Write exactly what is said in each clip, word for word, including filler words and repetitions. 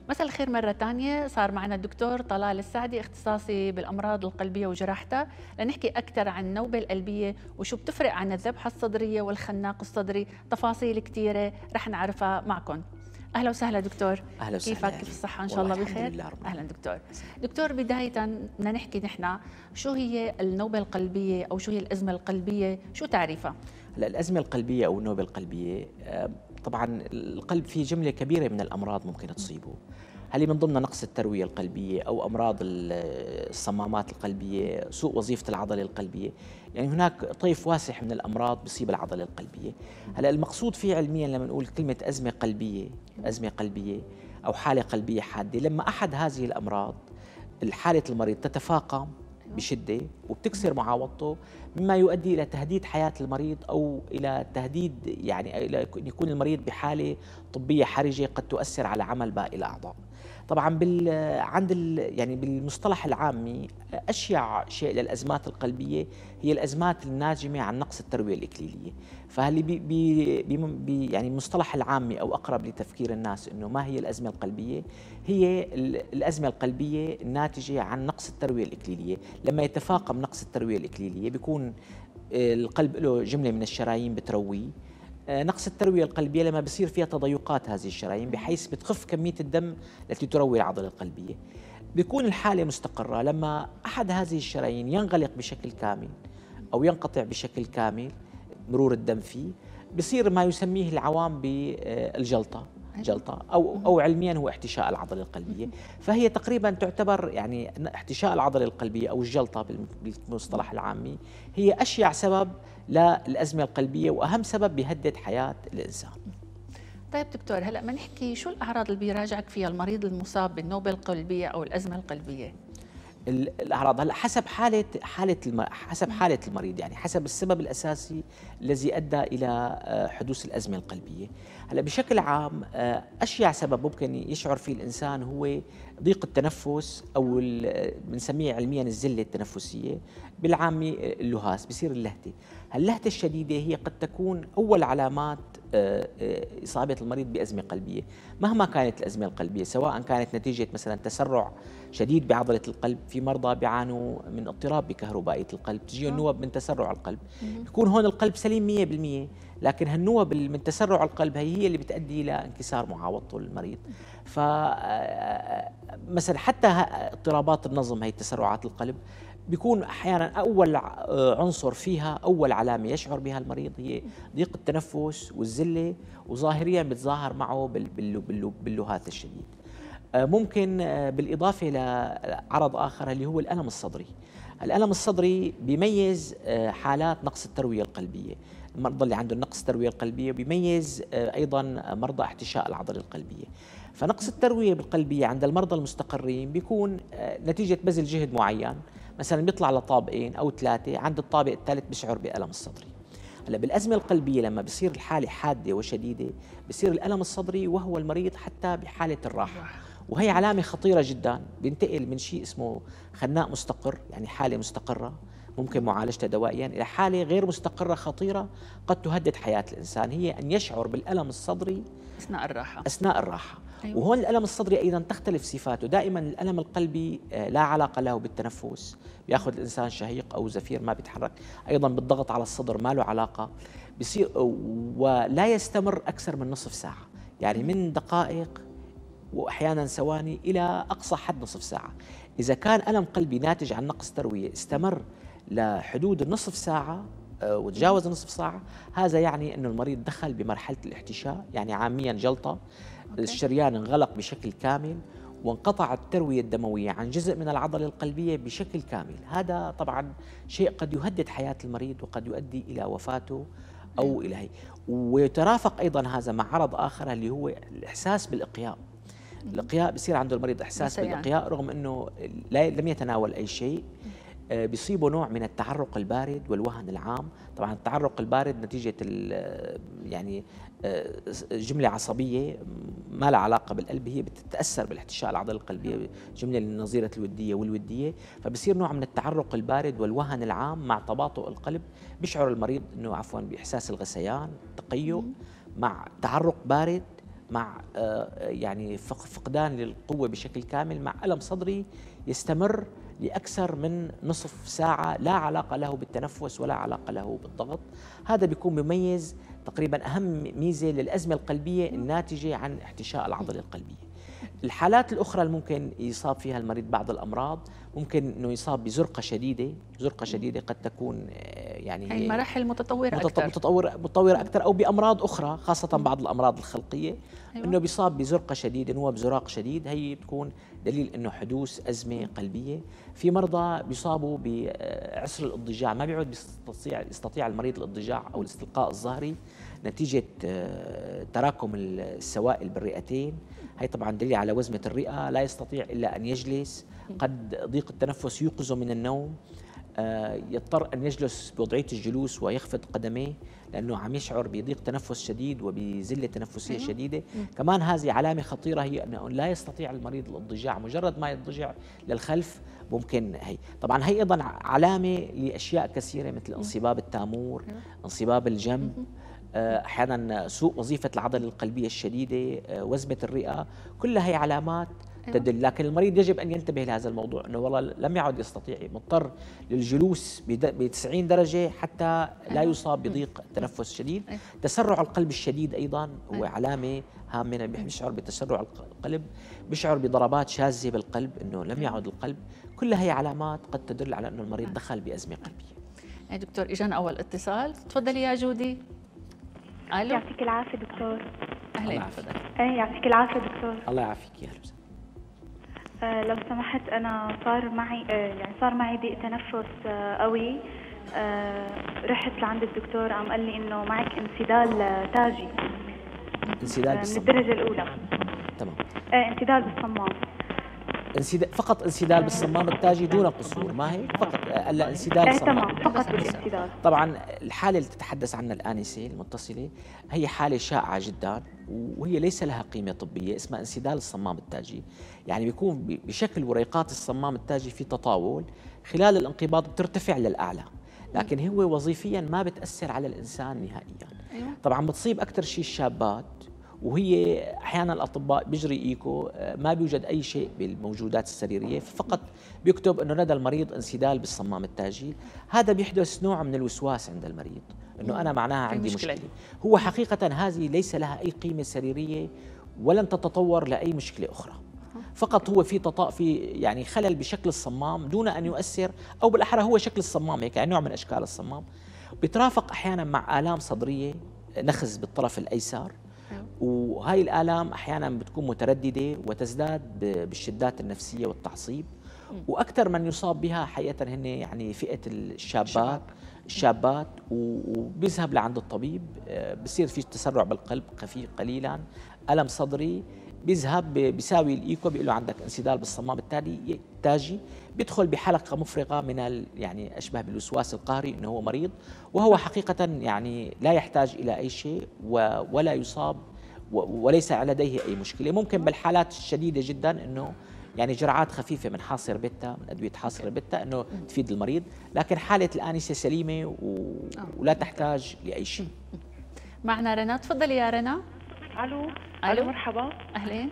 مساء الخير مرة تانية. صار معنا الدكتور طلال السعدي، اختصاصي بالأمراض القلبية وجراحتها، لنحكي أكثر عن النوبة القلبية وشو بتفرق عن الذبحة الصدرية والخناق الصدري. تفاصيل كثيرة رح نعرفها معكم. أهلا وسهلا دكتور. أهلا وسهلا. كيفك؟ كيف الصحة؟ إن شاء الله بخير. لله رب. أهلا دكتور. دكتور، بداية بدنا نحكي نحن شو هي النوبة القلبية أو شو هي الأزمة القلبية، شو تعريفها؟ هلا الأزمة القلبية أو النوبة القلبية، طبعا القلب فيه جملة كبيرة من الأمراض ممكن تصيبه. هل من ضمن نقص التروية القلبية أو أمراض الصمامات القلبية، سوء وظيفة العضلة القلبية. يعني هناك طيف واسع من الأمراض بصيب العضلة القلبية. هلا المقصود فيه علميا لما نقول كلمة أزمة قلبية، أزمة قلبية أو حالة قلبية حادة، لما أحد هذه الأمراض الحالة المريض تتفاقم بشدة وبتكسر معاوضته، مما يؤدي إلى تهديد حياة المريض أو إلى تهديد، يعني إلى أن يكون المريض بحالة طبية حرجة قد تؤثر على عمل باقي الأعضاء. طبعا بال عند ال يعني بالمصطلح العامي أشيع شيء للأزمات القلبية هي الأزمات الناجمة عن نقص التروية الإكليلية. فهل بي بي بي يعني المصطلح العامي أو أقرب لتفكير الناس إنه ما هي الأزمة القلبية؟ هي الأزمة القلبية الناتجة عن نقص التروية الإكليلية. لما يتفاقم نقص التروية الإكليلية بيكون القلب له جملة من الشرايين بترويه. نقص التروية القلبية لما بصير فيها تضيقات هذه الشرايين بحيث بتخف كمية الدم التي تروي العضلة القلبية. بيكون الحالة مستقرة لما أحد هذه الشرايين ينغلق بشكل كامل أو ينقطع بشكل كامل مرور الدم فيه، بصير ما يسميه العوام بالجلطة، جلطة أو أو علميا هو احتشاء العضلة القلبية. فهي تقريبا تعتبر يعني احتشاء العضلة القلبية أو الجلطة بالمصطلح العامي هي أشيع سبب للأزمة القلبية وأهم سبب بيهدد حياة الإنسان. طيب دكتور، هلا ما نحكي شو الأعراض اللي بيراجعك فيها المريض المصاب بالنوبة القلبية أو الأزمة القلبية؟ الاعراض هلا حسب حاله حاله الم... حسب حاله المريض، يعني حسب السبب الاساسي الذي ادى الى حدوث الازمه القلبيه. هلا بشكل عام اشيع سبب ممكن يشعر فيه الانسان هو ضيق التنفس او بنسميه علميا الزله التنفسيه، بالعامي اللهاس، بصير اللهته. اللهته الشديده هي قد تكون اول علامات إصابة المريض بأزمة قلبية مهما كانت الأزمة القلبية، سواء كانت نتيجة مثلا تسرع شديد بعضلة القلب. في مرضى بيعانوا من اضطراب بكهربائية القلب، تجيه النوب من تسرع القلب، بيكون هون القلب سليم مية بالمية، لكن هالنوب من تسرع القلب هي هي اللي بتؤدي إلى انكسار معاوضته للمريض. ف مثلا حتى اضطرابات النظم، هي تسرعات القلب، بيكون احيانا اول عنصر فيها، اول علامه يشعر بها المريض هي ضيق التنفس والزله، وظاهريا بتظاهر معه باللهاث الشديد. ممكن بالاضافه لعرض اخر اللي هو الالم الصدري. الالم الصدري بيميز حالات نقص الترويه القلبيه. المرضى اللي عنده نقص الترويه القلبيه بيميز ايضا مرضى احتشاء العضله القلبيه. فنقص الترويه القلبيه عند المرضى المستقرين بيكون نتيجه بذل جهد معين، مثلا بيطلع لطابقين او ثلاثه، عند الطابق الثالث بيشعر بالم الصدري. هلا بالازمه القلبيه لما بصير الحاله حاده وشديده بصير الالم الصدري وهو المريض حتى بحاله الراحه، وهي علامه خطيره جدا. بينتقل من شيء اسمه خناق مستقر، يعني حاله مستقره ممكن معالجتها دوائيا، الى حاله غير مستقره خطيره قد تهدد حياه الانسان، هي ان يشعر بالالم الصدري اثناء الراحه. اثناء الراحه. أيوة. وهون الالم الصدري ايضا تختلف صفاته. دائما الالم القلبي لا علاقه له بالتنفس، بياخذ الانسان شهيق او زفير ما بيتحرك، ايضا بالضغط على الصدر ما له علاقه، بصير ولا يستمر اكثر من نصف ساعه، يعني من دقائق واحيانا ثواني الى اقصى حد نصف ساعه. اذا كان الم قلبي ناتج عن نقص ترويه استمر لحدود النصف ساعه وتجاوز نصف ساعه، هذا يعني انه المريض دخل بمرحله الاحتشاء، يعني عاميا جلطه. الشريان انغلق بشكل كامل وانقطعت الترويه الدمويه عن جزء من العضله القلبيه بشكل كامل. هذا طبعا شيء قد يهدد حياه المريض وقد يؤدي الى وفاته او الى هي. ويترافق ايضا هذا مع عرض اخر اللي هو الاحساس بالاقياء. الاقياء بصير عنده المريض احساس بالاقياء رغم انه لا لم يتناول اي شيء. بيصيبه نوع من التعرق البارد والوهن العام. طبعا التعرق البارد نتيجة يعني جملة عصبية ما لها علاقة بالقلب، هي بتتأثر بالاحتشاء العضلة القلبية، جملة نظيرة الودية والودية، فبصير نوع من التعرق البارد والوهن العام مع تباطؤ القلب. بيشعر المريض انه عفوا بإحساس الغثيان، تقيؤ مع تعرق بارد مع يعني فقدان للقوة بشكل كامل مع ألم صدري يستمر لأكثر من نصف ساعة لا علاقة له بالتنفس ولا علاقة له بالضغط. هذا بيكون مميز تقريبا أهم ميزة للأزمة القلبية الناتجة عن احتشاء العضلة القلبية. الحالات الأخرى اللي ممكن يصاب فيها المريض بعض الأمراض، ممكن أنه يصاب بزرقة شديدة. زرقة شديدة قد تكون يعني هي مراحل متطورة أكثر متطورة متطورة أكثر أو بأمراض أخرى، خاصة بعض الأمراض الخلقية. أيوة. أنه بيصاب بزرقة شديدة، نوب زراق شديد، هي بتكون دليل أنه حدوث أزمة قلبية. في مرضى بيصابوا بعسر الاضطجاع، ما بيعود بيستطيع يستطيع المريض الاضطجاع أو الاستلقاء الظهري نتيجة تراكم السوائل بالرئتين. هي طبعا دليل على وزمة الرئة، لا يستطيع إلا أن يجلس، قد ضيق التنفس يوقظه من النوم، يضطر أن يجلس بوضعية الجلوس ويخفض قدميه لأنه عم يشعر بضيق تنفس شديد وبزلة تنفسية أيوة. شديدة. كمان هذه علامة خطيرة، هي أنه لا يستطيع المريض الاضطجاع، مجرد ما يضطجع للخلف ممكن هي طبعا هي أيضا علامة لأشياء كثيرة مثل انصباب التامور، انصباب الجنب، أحيانا سوء وظيفة العضلة القلبية الشديدة، وزمة الرئة، كلها هي علامات تدل. لكن المريض يجب أن ينتبه لهذا الموضوع، أنه والله لم يعد يستطيع، مضطر للجلوس ب تسعين درجة حتى لا يصاب بضيق تنفس شديد. تسرع القلب الشديد أيضا هو علامة هامة، بيشعر بتسرع القلب، بيشعر بضربات شاذة بالقلب، أنه لم يعد القلب. كلها هي علامات قد تدل على أنه المريض دخل بأزمة قلبية. يا دكتور إجانا أول اتصال، تفضلي يا جودي. ألو. يعطيك العافية دكتور. أهلا وسهلا. ايه يعطيك العافية دكتور. الله يعافيك. يا اهلا. آه لو سمحت، أنا صار معي آه يعني صار معي ضيق تنفس آه قوي. آه رحت لعند الدكتور، قام قال لي إنه معك انسدال آه تاجي. انسدال آه بالصمام. من الدرجة الأولى. تمام. آه انسدال بالصمام. انسدال فقط، انسدال بالصمام التاجي دون قصور، ما هي فقط الا انسدال آه صمام. تمام، فقط الانسدال. طبعا الحاله اللي تتحدث عنها الآنسة المتصله هي حاله شائعه جدا، وهي ليس لها قيمه طبيه، اسمها انسدال الصمام التاجي. يعني بيكون بشكل وريقات الصمام التاجي في تطاول، خلال الانقباض بترتفع للاعلى، لكن هو وظيفيا ما بتاثر على الانسان نهائيا. طبعا بتصيب اكثر شيء الشابات، وهي احيانا الاطباء بيجري ايكو ما بيوجد اي شيء بالموجودات السريريه، فقط بيكتب انه لدى المريض انسدال بالصمام التاجي. هذا بيحدث نوع من الوسواس عند المريض، انه انا معناها عندي مشكله. مشكلة. هو حقيقه هذه ليس لها اي قيمه سريريه ولن تتطور لاي مشكله اخرى، فقط هو في تطا في يعني خلل بشكل الصمام دون ان يؤثر، او بالاحرى هو شكل الصمام هيك، يعني نوع من اشكال الصمام. بيترافق احيانا مع الام صدريه، نخز بالطرف الايسر، وهي الآلام أحيانا بتكون مترددة وتزداد بالشدات النفسية والتعصيب. وأكثر من يصاب بها حقيقة هن يعني فئة الشابات الشابات وبيذهب لعند الطبيب، بصير في تسرع بالقلب خفيف قليلا، ألم صدري، بيذهب بيساوي الإيكو بيقول له عندك انسدال بالصمام التالي التاجي، بيدخل بحلقة مفرغة من يعني أشبه بالوسواس القهري إنه هو مريض، وهو حقيقة يعني لا يحتاج إلى أي شيء ولا يصاب وليس لديه أي مشكلة. ممكن بالحالات الشديدة جدا إنه يعني جرعات خفيفة من حاصر بيتا، من أدوية حاصر بيتا، إنه تفيد المريض، لكن حالة الآنسة سليمة ولا تحتاج لأي شيء. معنا رنا، تفضلي يا رنا. الو الو مرحبا. اهلين.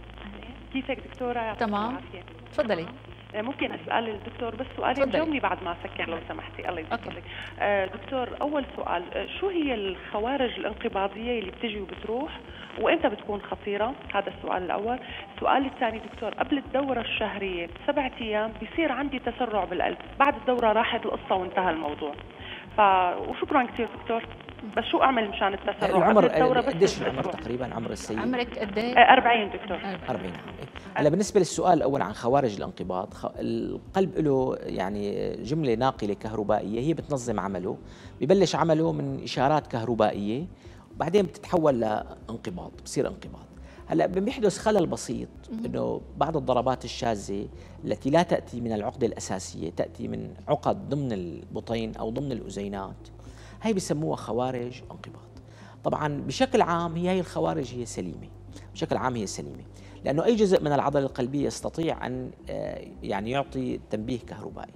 كيفك دكتوره؟ تمام، تفضلي. ممكن اسال الدكتور بس سؤالين، جاوبني بعد ما اسكر لو سمحتي. الله يسعدك. آه دكتور، اول سؤال، شو هي الخوارج الانقباضيه اللي بتجي وبتروح وامتى بتكون خطيره؟ هذا السؤال الاول. السؤال الثاني دكتور، قبل الدوره الشهريه بسبعة ايام بيصير عندي تسرع بالقلب، بعد الدوره راحت القصه وانتهى الموضوع. ف وشكرا كثير دكتور. بس شو اعمل مشان التسرع؟ العمر قديش العمر تقريبا عمر السيد؟ عمرك قد ايه؟ أربعين دكتور. أربعين عام. هلا بالنسبه للسؤال الاول عن خوارج الانقباض، القلب له يعني جمله ناقله كهربائيه هي بتنظم عمله، ببلش عمله من اشارات كهربائيه وبعدين بتتحول لانقباض، بصير انقباض. هلا بيحدث خلل بسيط، انه بعض الضربات الشاذه التي لا تاتي من العقده الاساسيه، تاتي من عقد ضمن البطين او ضمن الاذينات، هي بسموها خوارج انقباض. طبعا بشكل عام هي هي الخوارج هي سليمه، بشكل عام هي سليمه، لانه اي جزء من العضله القلبيه يستطيع ان يعني يعطي تنبيه كهربائي.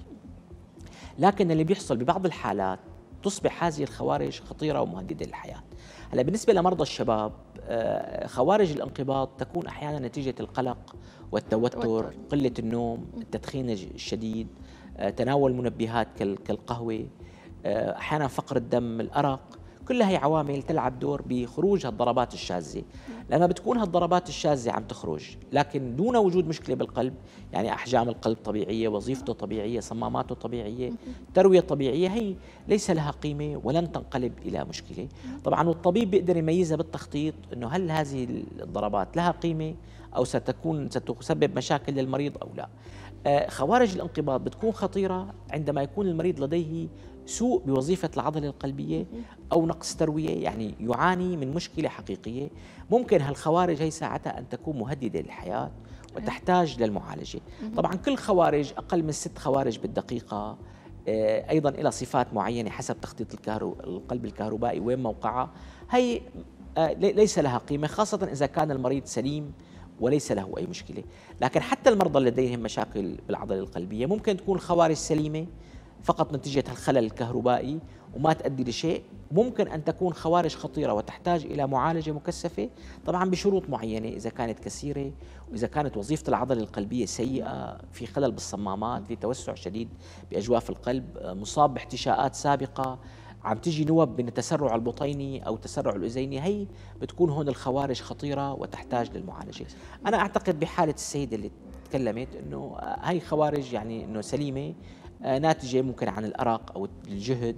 لكن اللي بيحصل ببعض الحالات تصبح هذه الخوارج خطيره ومهدده للحياه. هلا بالنسبه لمرضى الشباب خوارج الانقباض تكون أحيانا نتيجة القلق والتوتر، قلة النوم، التدخين الشديد، تناول منبهات كالقهوة، أحيانا فقر الدم، الأرق. كل هي عوامل تلعب دور بخروج هالضربات الشاذة. لما بتكون هالضربات الشاذة عم تخرج لكن دون وجود مشكلة بالقلب، يعني أحجام القلب طبيعية، وظيفته طبيعية، صماماته طبيعية، تروية طبيعية، هي ليس لها قيمة ولن تنقلب إلى مشكلة. طبعا والطبيب بيقدر يميزها بالتخطيط إنه هل هذه الضربات لها قيمة أو ستكون ستسبب مشاكل للمريض أو لا. خوارج الانقباض بتكون خطيرة عندما يكون المريض لديه سوء بوظيفة العضلة القلبية أو نقص تروية، يعني يعاني من مشكلة حقيقية. ممكن هالخوارج هي ساعتها أن تكون مهددة للحياة وتحتاج للمعالجة. طبعا كل خوارج أقل من ست خوارج بالدقيقة، أيضا إلى صفات معينة حسب تخطيط القلب الكهربائي وين موقعها، هي ليس لها قيمة، خاصة إذا كان المريض سليم وليس له أي مشكلة. لكن حتى المرضى اللي لديهم مشاكل بالعضلة القلبية ممكن تكون الخوارج سليمة فقط نتيجة الخلل الكهربائي وما تؤدي لشيء. ممكن أن تكون خوارج خطيرة وتحتاج إلى معالجة مكثفة، طبعا بشروط معينة، إذا كانت كثيرة وإذا كانت وظيفة العضلة القلبية سيئة، في خلل بالصمامات، في توسع شديد بأجواف القلب، مصاب باحتشاءات سابقة، عم تجي نوب من التسرع البطيني أو التسرع الأذيني، هي بتكون هون الخوارج خطيرة وتحتاج للمعالجة. أنا أعتقد بحالة السيدة اللي تكلمت أنه هي خوارج يعني أنه سليمة، ناتجة ممكن عن الأرق أو الجهد،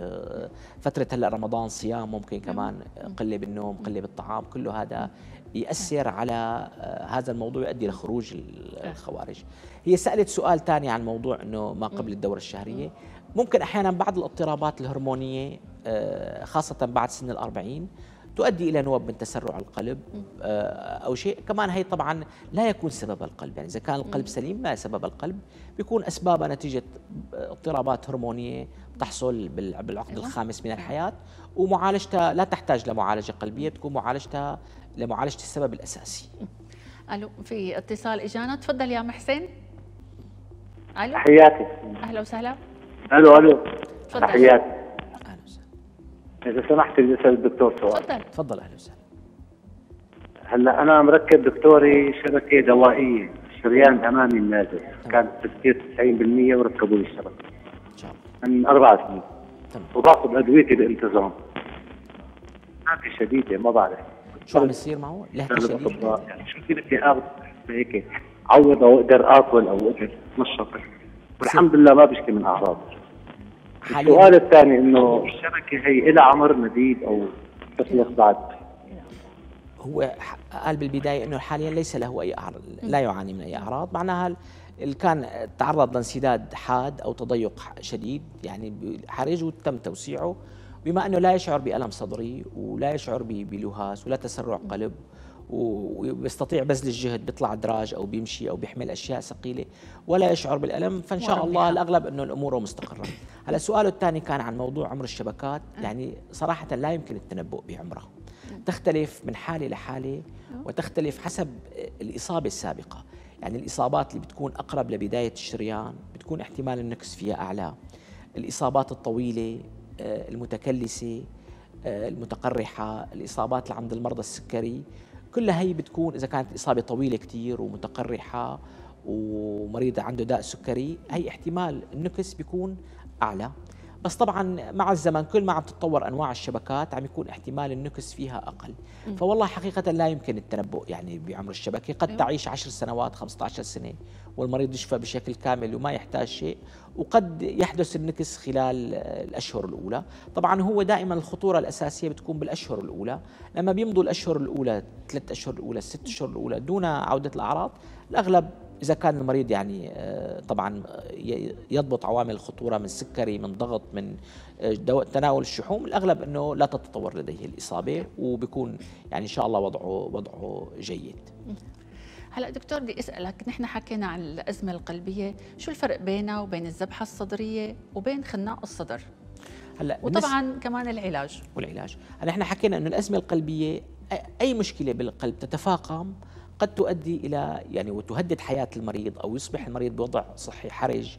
فترة هلا رمضان صيام، ممكن كمان قلة بالنوم، قلة بالطعام، كله هذا يأثر على هذا الموضوع، يؤدي لخروج الخوارج. هي سألت سؤال ثاني عن موضوع أنه ما قبل الدورة الشهرية. ممكن أحيانا بعض الاضطرابات الهرمونية خاصة بعد سن الأربعين تؤدي إلى نوب من تسرع القلب أو شيء كمان. هي طبعا لا يكون سبب القلب، يعني إذا كان القلب سليم ما سبب القلب، بيكون أسبابها نتيجة اضطرابات هرمونية تحصل بالعقد الخامس من الحياة، ومعالجتها لا تحتاج لمعالجة قلبية، بتكون معالجتها لمعالجة السبب الأساسي. ألو، في اتصال إجانا، تفضل يا محسن. ألو، تحياتي. أهلا وسهلا. ألو ألو، تفضل. تحياتي. إذا سمحت بدي أسأل الدكتور سؤال. تفضل. تفضل. أهلا وسهلا. هلا أنا مركب دكتوري شبكة دوائية، الشريان الأمامي النازل، كانت تسكير تسعين بالمئة وركبوا لي الشبكة. إن شاء الله. من أربع سنين. تمام. وباخذ أدويتي بانتظام. لهجة شديدة ما بعرف. شو عم يصير معه؟ لهجة شديدة؟ يعني شو في بدي آخذ هيك عوض أو أقدر آكل أو أقدر أتنشط، والحمد لله ما بشكي من أعراض. السؤال الثاني انه الشبكه هي لها عمر مديد او تخلص بعد؟ هو قال بالبدايه انه حاليا ليس له اي اعراض، لا يعاني من اي اعراض، معناها كان تعرض لانسداد حاد او تضيق شديد يعني حرج وتم توسيعه، بما انه لا يشعر بالم صدري ولا يشعر بلهاس ولا تسرع قلب، ويستطيع بذل الجهد، بيطلع دراج او بيمشي او بيحمل اشياء ثقيله ولا يشعر بالالم، فان شاء الله الاغلب انه الامور مستقره. هلا سؤاله الثاني كان عن موضوع عمر الشبكات، يعني صراحه لا يمكن التنبؤ بعمرها، تختلف من حاله لحاله وتختلف حسب الاصابه السابقه، يعني الاصابات اللي بتكون اقرب لبدايه الشريان بتكون احتمال النكس فيها اعلى، الاصابات الطويله المتكلسه المتقرحه، الاصابات اللي عند المرضى السكري، كلها هي بتكون إذا كانت إصابة طويلة كتير ومتقرحة ومريض عنده داء سكري، هي احتمال النكس بيكون أعلى. بس طبعا مع الزمن كل ما عم تتطور أنواع الشبكات عم يكون احتمال النكس فيها أقل. م. فوالله حقيقة لا يمكن التنبؤ يعني بعمر الشبكة، قد أيوه. تعيش عشر سنوات خمسة عشر سنة والمريض يشفى بشكل كامل وما يحتاج شيء، وقد يحدث النكس خلال الأشهر الأولى. طبعا هو دائما الخطورة الأساسية بتكون بالأشهر الأولى، لما بيمضوا الأشهر الأولى ثلاث أشهر الأولى الست أشهر الأولى دون عودة الأعراض، الأغلب إذا كان المريض يعني طبعا يضبط عوامل الخطورة من سكري من ضغط من تناول الشحوم، الأغلب أنه لا تتطور لديه الإصابة وبيكون يعني إن شاء الله وضعه وضعه جيد. هلا دكتور بدي اسالك، نحن حكينا عن الازمه القلبيه، شو الفرق بينها وبين الذبحه الصدريه وبين خناق الصدر؟ هلا وطبعا كمان العلاج والعلاج، هلا احنا حكينا انه الازمه القلبيه اي مشكله بالقلب تتفاقم قد تؤدي الى يعني وتهدد حياه المريض او يصبح المريض بوضع صحي حرج،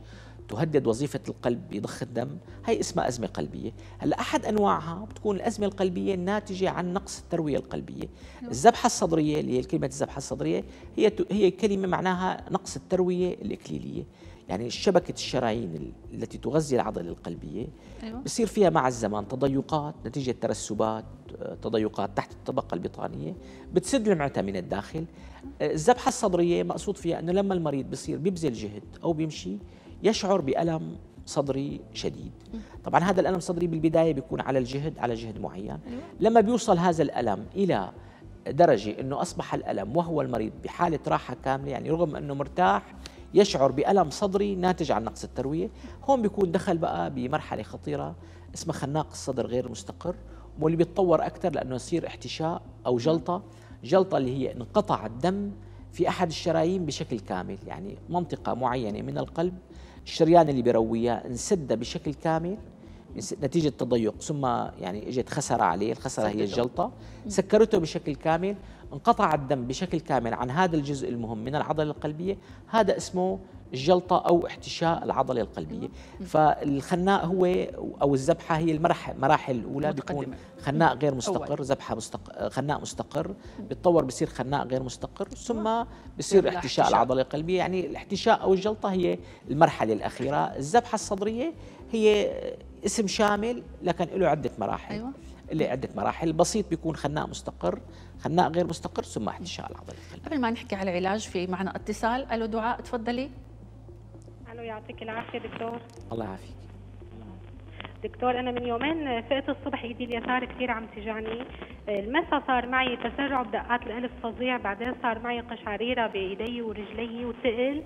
تهدد وظيفة القلب بضخ الدم، هي اسمها أزمة قلبية. هلا أحد أنواعها بتكون الأزمة القلبية الناتجة عن نقص التروية القلبية. الذبحة الصدرية اللي هي كلمة الذبحة الصدرية هي هي كلمة معناها نقص التروية الإكليلية، يعني شبكة الشرايين التي تغذي العضلة القلبية أيوة. بصير فيها مع الزمان تضيقات نتيجة ترسبات، تضيقات تحت الطبقة البطانية بتسد المعدة من الداخل. الذبحة الصدرية مقصود فيها أنه لما المريض بصير بيبذل جهد أو بيمشي يشعر بألم صدري شديد. طبعا هذا الألم الصدري بالبداية بيكون على الجهد على جهد معين. لما بيوصل هذا الألم إلى درجة أنه أصبح الألم وهو المريض بحالة راحة كاملة، يعني رغم أنه مرتاح يشعر بألم صدري ناتج عن نقص التروية، هون بيكون دخل بقى بمرحلة خطيرة اسمها خناق الصدر غير مستقر، واللي بيتطور أكثر لأنه يصير احتشاء أو جلطة. جلطة اللي هي انقطع الدم في أحد الشرايين بشكل كامل، يعني منطقة معينة من القلب الشريان اللي بيرويها انسد بشكل كامل نتيجة تضيق، ثم يعني اجت خسرة عليه، الخسرة هي الجلطة، سكرته بشكل كامل، انقطع الدم بشكل كامل عن هذا الجزء المهم من العضلة القلبية، هذا اسمه الجلطة أو احتشاء العضلة القلبية. فالخناق هو أو الذبحة هي المراحل مراحل الأولى، بيكون خناق غير مستقر، ذبحة مستقر، خناق مستقر، بيتطور بصير خناق غير مستقر، ثم بصير احتشاء العضلة القلبية. يعني الاحتشاء أو الجلطة هي المرحلة الأخيرة. الذبحة الصدرية هي اسم شامل لكن له عدة مراحل. أيوة. اللي عدة مراحل، بسيط بيكون خناق مستقر، خناق غير مستقر، ثم احتشاء العضلة القلبية. قبل ما نحكي على العلاج في معنا اتصال. الو دعاء تفضلي. الو يعطيك العافية دكتور. الله يعافيك. دكتور أنا من يومين فقت الصبح إيدي اليسار كثير عم تجعني، المسا صار معي تسرع بدقات القلب فظيع، بعدين صار معي قشعريرة بإيدي ورجلي وثقل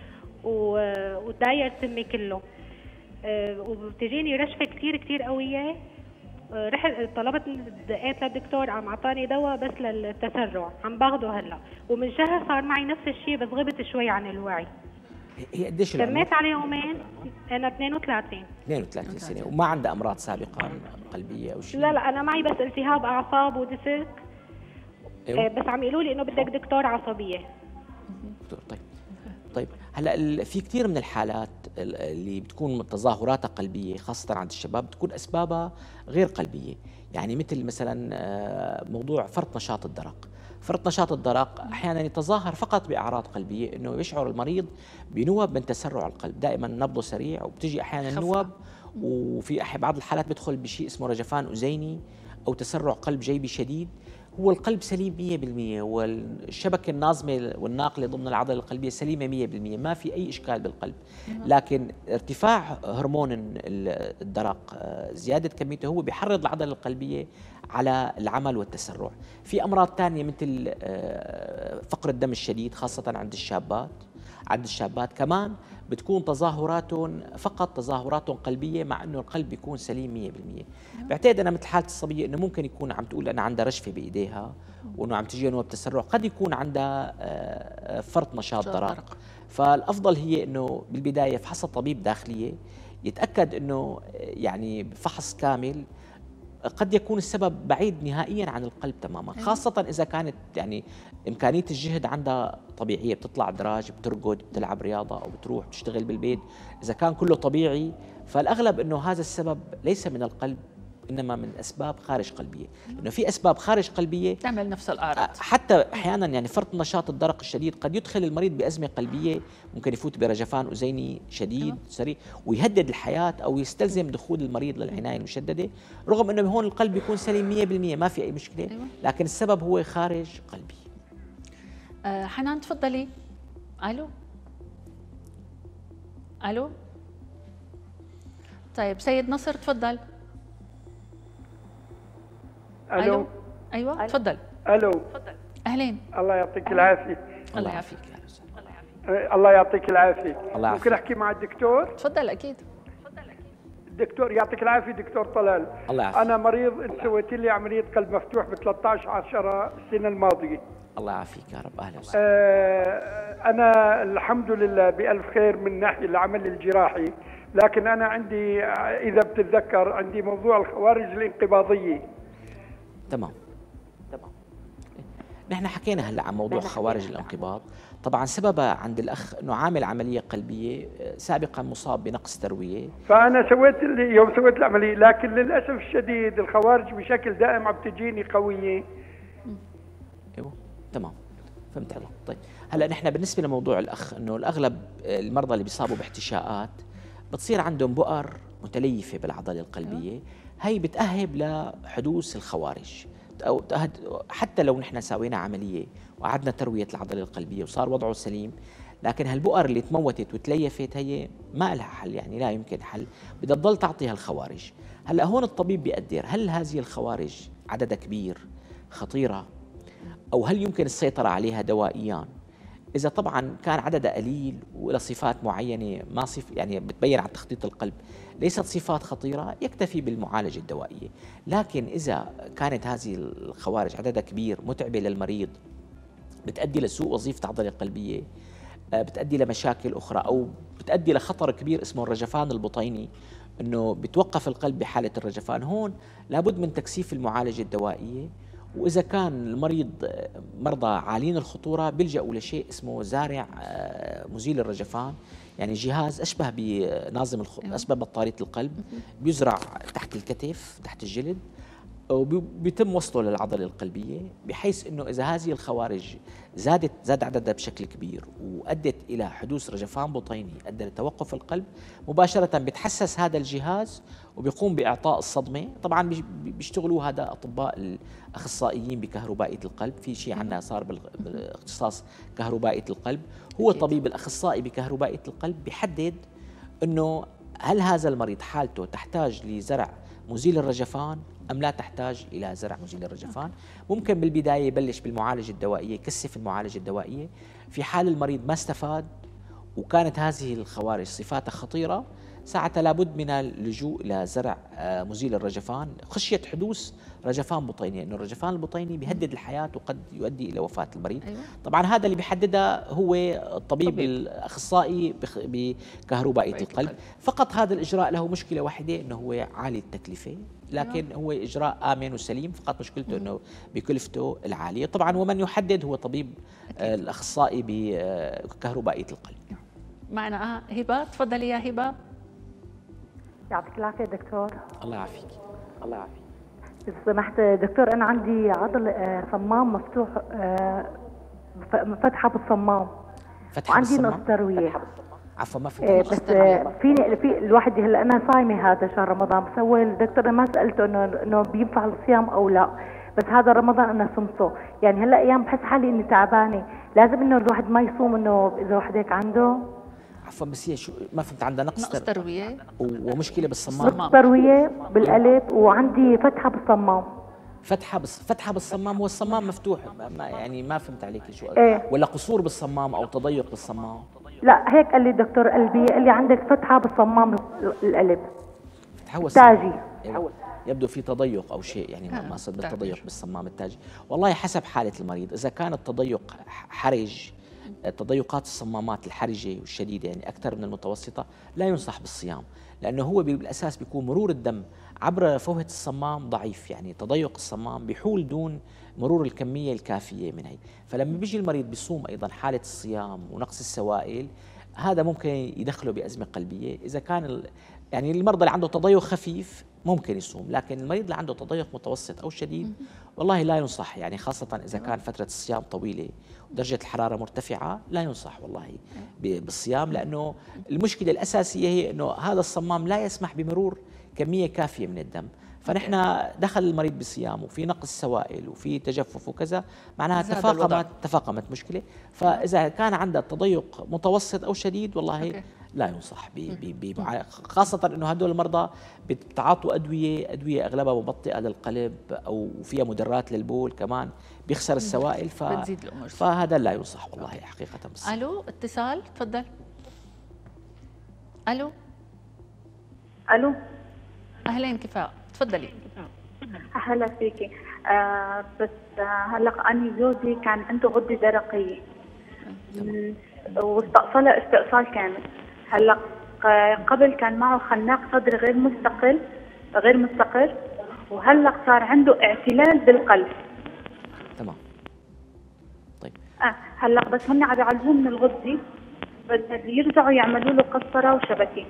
وداير سمي كله، وبتجيني رشفة كثير كثير قوية. رحت طلبت دقيت للدكتور عم عطاني دواء بس للتسرع عم باخده هلا، ومن شهر صار معي نفس الشيء بس غبت شوي عن الوعي. هي قديش العمر؟ تميت على يومين. انا اثنين وثلاثين. اثنين وثلاثين سنة وما عندها أمراض سابقة قلبية أو شيء؟ لا لا أنا معي بس التهاب أعصاب وديسك. أيوة. بس عم يقولوا لي إنه بدك دكتور عصبية. دكتور طيب طيب هلا في كثير من الحالات اللي بتكون تظاهراتها قلبية خاصة عند الشباب بتكون أسبابها غير قلبية، يعني مثل مثلا موضوع فرط نشاط الدرق. فرط نشاط الدرق احيانا يتظاهر فقط باعراض قلبيه، انه يشعر المريض بنوب من تسرع القلب، دائما نبضه سريع وبتجي احيانا نوب، وفي بعض الحالات بيدخل بشيء اسمه رجفان اذيني او تسرع قلب جيبي شديد. هو القلب سليم مية بالمية والشبكه الناظمه والناقله ضمن العضله القلبيه سليمه مية بالمية، ما في اي اشكال بالقلب، لكن ارتفاع هرمون الدرق زياده كميته هو بيحرض العضله القلبيه على العمل والتسرع. في امراض ثانيه مثل فقر الدم الشديد خاصه عند الشابات، عند الشابات كمان بتكون تظاهراتهم فقط تظاهراتهم قلبية مع انه القلب بيكون سليم مية بالمية. بعتقد انا مثل حالة الصبية انه ممكن يكون عم تقول انا عندها رشفة بايديها وانه عم تجي نوبة تسرع، قد يكون عندها فرط نشاط درق. فالافضل هي انه بالبداية فحص طبيب داخلية يتاكد انه يعني فحص كامل، قد يكون السبب بعيد نهائيا عن القلب تماما، خاصة إذا كانت يعني إمكانية الجهد عندها طبيعية، بتطلع دراج، بترقد، بتلعب رياضة أو بتروح بتشتغل بالبيت، إذا كان كله طبيعي فالأغلب أنه هذا السبب ليس من القلب إنما من أسباب خارج قلبية، لأنه في أسباب خارج قلبية تعمل نفس الأعراض. حتى أحيانا يعني فرط نشاط الدرق الشديد قد يدخل المريض بأزمة قلبية، ممكن يفوت برجفان أذيني شديد سريع ويهدد الحياة أو يستلزم دخول المريض للعناية المشددة، رغم أنه هون القلب يكون سليم مية بالمية ما في أي مشكلة، لكن السبب هو خارج قلبي. أه حنان تفضلي. ألو ألو طيب سيد نصر تفضل. الو ايوه تفضل. الو تفضل. اهلين. الله يعطيك العافيه. الله يعافيك. الله يعطيك العافيه. الله يعافيك. ممكن احكي مع الدكتور؟ تفضل اكيد. تفضل اكيد. الدكتور يعطيك العافيه دكتور طلال. الله يعافيك. انا مريض، انت سويت لي عمليه قلب مفتوح ب ثلاثة عشر عشرة السنه الماضيه. الله يعافيك يا رب. اهلا وسهلا. آه انا الحمد لله بالف خير من ناحيه العمل الجراحي، لكن انا عندي اذا بتتذكر عندي موضوع الخوارج الانقباضيه. تمام تمام. نحن حكينا هلا عن موضوع خوارج الانقباض. طبعا سببها عند الاخ انه عامل عمليه قلبيه سابقا مصاب بنقص ترويه. فانا سويت يوم سويت العمليه، لكن للاسف الشديد الخوارج بشكل دائم عم تجيني قويه. ايوه تمام فهمت عليك. طيب هلا نحن بالنسبه لموضوع الاخ انه الاغلب المرضى اللي بيصابوا باحتشاءات بتصير عندهم بؤر متليفه بالعضله القلبيه، هي بتأهب لحدوث الخوارج. أو حتى لو نحن سوينا عمليه وقعدنا ترويه العضله القلبيه وصار وضعه سليم، لكن هالبؤر اللي تموتت وتليفت هي ما لها حل، يعني لا يمكن حل، بدها تضل تعطيها الخوارج. هلا هون الطبيب بيقدر هل هذه الخوارج عددها كبير خطيره او هل يمكن السيطره عليها دوائيا. إذا طبعا كان عددها قليل وله صفات معينة ما صف يعني بتبين على تخطيط القلب ليست صفات خطيرة يكتفي بالمعالجة الدوائية. لكن إذا كانت هذه الخوارج عددها كبير متعبة للمريض بتؤدي لسوء وظيفة العضلة القلبية، بتؤدي لمشاكل أخرى أو بتؤدي لخطر كبير اسمه الرجفان البطيني، أنه بتوقف القلب بحالة الرجفان. هون لابد من تكثيف المعالجة الدوائية. وإذا كان المريض مرضى عالين الخطورة بيلجأوا لشيء اسمه زارع مزيل الرجفان، يعني جهاز أشبه بناظم الخ... أشبه بطارية القلب، بيزرع تحت الكتف تحت الجلد وبيتم وصله للعضلة القلبية، بحيث أنه إذا هذه الخوارج زادت زاد عددها بشكل كبير وأدت إلى حدوث رجفان بطيني أدى لتوقف القلب مباشرة بيتحسس هذا الجهاز وبيقوم بإعطاء الصدمة. طبعا بيشتغلوا هذا أطباء الأخصائيين بكهربائية القلب، في شيء عندنا صار بالاختصاص كهربائية القلب، هو طبيب الأخصائي بكهربائية القلب بيحدد أنه هل هذا المريض حالته تحتاج لزرع مزيل الرجفان أم لا تحتاج إلى زرع مزيل الرجفان. ممكن بالبداية يبلش بالمعالجة الدوائية، يكثف المعالجة الدوائية. في حال المريض ما استفاد وكانت هذه الخوارج صفاتها خطيرة ساعتها لابد من اللجوء إلى زرع مزيل الرجفان خشية حدوث رجفان بطيني، لأنه يعني الرجفان البطيني بيهدد الحياة وقد يؤدي إلى وفاة المريض. أيوة. طبعا هذا اللي بيحددها هو الطبيب طبيب. الأخصائي بكهربائية القلب. القلب فقط هذا الإجراء له مشكلة واحدة أنه هو عالي التكلفة، لكن أيوة. هو إجراء آمن وسليم، فقط مشكلته أنه بكلفته العالية. طبعا ومن يحدد هو طبيب أكيد. الأخصائي بكهربائية القلب. معنا هبة، تفضلي يا هبة. يعطيك العافية دكتور. الله يعافيك. الله يعافيك. إذا سمحت دكتور، أنا عندي عضل صمام مفتوح، فتحة بالصمام. فتحة وعندي بالصمام؟ نقص تروية. عفوا ما فهمت. إيه بس فيني في الواحد هلا أنا صايمة هذا شهر رمضان، بسوي الدكتور أنا ما سألته إنه إنه بينفع الصيام أو لا، بس هذا رمضان أنا صمته، يعني هلا أيام بحس حالي إني تعبانة، لازم إنه الواحد ما يصوم إنه إذا الواحد هيك عنده؟ عفوا بس هي شو ما فهمت. عندها نقص, نقص تروية ومشكلة بالصمام. نقص تروية بالقلب وعندي فتحة بالصمام. فتحة بس فتحة بالصمام، هو الصمام مفتوح ما يعني ما فهمت عليكي شو إيه؟ ولا قصور بالصمام أو تضيق بالصمام؟ لا هيك قال لي الدكتور قلبي، قال لي عندك فتحة بالصمام القلب. فتحة تاجي. أيوة. يبدو في تضيق أو شيء، يعني ما أقصد بالتضيق بالصمام التاجي. والله حسب حالة المريض، إذا كان التضيق حرج، تضيقات الصمامات الحرجة والشديدة يعني أكثر من المتوسطة، لا ينصح بالصيام، لأنه هو بالأساس بيكون مرور الدم عبر فوهة الصمام ضعيف، يعني تضيق الصمام بيحول دون مرور الكمية الكافية من هي. فلما بيجي المريض بيصوم أيضا حالة الصيام ونقص السوائل، هذا ممكن يدخله بأزمة قلبية. إذا كان يعني المرضى اللي عنده تضيق خفيف ممكن يصوم، لكن المريض اللي عنده تضيق متوسط أو شديد والله لا ينصح، يعني خاصة إذا كان فترة الصيام طويلة ودرجة الحرارة مرتفعة لا ينصح والله بالصيام، لأنه المشكلة الأساسية هي أنه هذا الصمام لا يسمح بمرور كمية كافية من الدم. فنحن دخل المريض بصيام وفي نقص سوائل وفي تجفف وكذا، معناها تفاقمت تفاقمت مشكلة. فإذا كان عنده تضيق متوسط أو شديد والله أوكي. لا ينصح ب خاصة انه هدول المرضى بتعاطوا ادويه ادويه اغلبها مبطئه للقلب او فيها مدرات للبول كمان بيخسر السوائل، ف... فهذا لا ينصح والله حقيقه. بس الو اتصال تفضل. الو الو اهلين كفاء تفضلي. هلا فيكي. آه بس آه هلا اني جوزي كان عنده غده درقيه واستأصلها استئصال كامل. هلا قبل كان معه خناق صدري غير مستقل غير مستقر، وهلا صار عنده اعتلال بالقلب. تمام. اه هلا بس هن عم يعالجوه من الغدة، بدهم يرجعوا يعملوا له قسطرة وشبكة.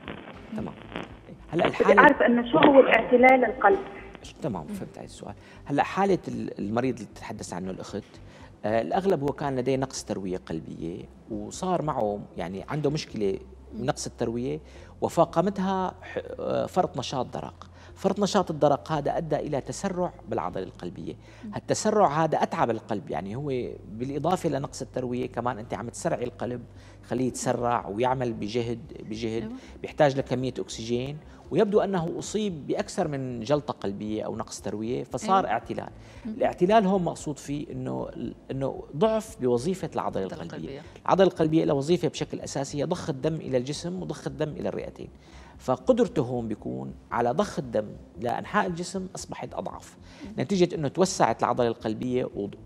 تمام. هلا بدي الحالة اعرف انه شو هو الاعتلال القلب. تمام، فهمت على السؤال. هلا حالة المريض اللي بتتحدث عنه الأخت، آه الأغلب هو كان لديه نقص تروية قلبية، وصار معه يعني عنده مشكلة نقص التروية وفاقمتها فرط نشاط درق. فرط نشاط الدرق هذا أدى إلى تسرع بالعضلة القلبية. التسرع هذا أتعب القلب، يعني هو بالإضافة لنقص التروية كمان أنت عم تسرعي القلب، خليه يتسرع ويعمل بجهد بجهد بيحتاج لكمية أكسجين، ويبدو أنه أصيب بأكثر من جلطة قلبية أو نقص تروية فصار اعتلال. الاعتلال هون مقصود فيه أنه أنه ضعف بوظيفة العضلة القلبية. العضلة القلبية لها وظيفة بشكل أساسي هي ضخ الدم إلى الجسم وضخ الدم إلى الرئتين، فقدرته هون بيكون على ضخ الدم لأنحاء الجسم أصبحت أضعف نتيجة أنه توسعت العضلة القلبية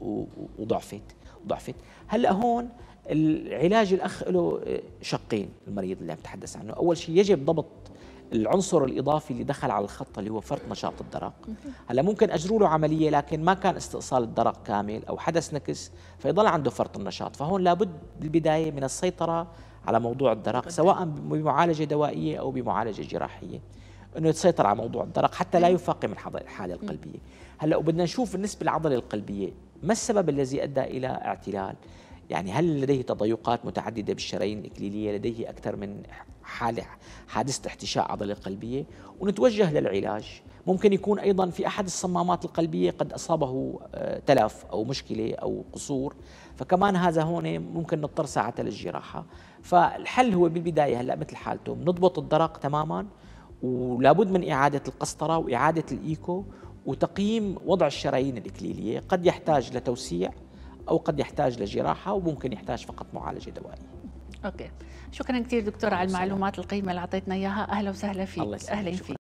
وضعفت وضعفت. هلأ هون العلاج الأخ له شقين المريض اللي عم تحدث عنه. أول شيء يجب ضبط العنصر الإضافي اللي دخل على الخط اللي هو فرط نشاط الدرق. هلا ممكن أجروا له عملية لكن ما كان استئصال الدرق كامل أو حدث نكس فيضل عنده فرط النشاط، فهون لابد بالبداية من السيطرة على موضوع الدرق سواء بمعالجة دوائية أو بمعالجة جراحية، أنه يتسيطر على موضوع الدرق حتى لا يفاقم الحالة القلبية. هلا وبدنا نشوف بالنسبة للعضلة القلبية ما السبب الذي أدى إلى اعتلال، يعني هل لديه تضيقات متعددة بالشرايين الإكليلية، لديه أكثر من حالة حادثة احتشاء عضلة قلبية، ونتوجه للعلاج. ممكن يكون أيضا في أحد الصمامات القلبية قد أصابه تلف أو مشكلة أو قصور، فكمان هذا هون ممكن نضطر ساعتها للجراحة. فالحل هو بالبداية هلأ مثل حالته نضبط الدرق تماما، ولابد من إعادة القسطرة وإعادة الإيكو وتقييم وضع الشرايين الإكليلية، قد يحتاج لتوسيع أو قد يحتاج لجراحة وممكن يحتاج فقط معالجة دوائية. أوكي، شكرا كثير دكتور على المعلومات القيمة اللي أعطيتنا إياها. أهلا وسهلا فيك. أهلا فيك.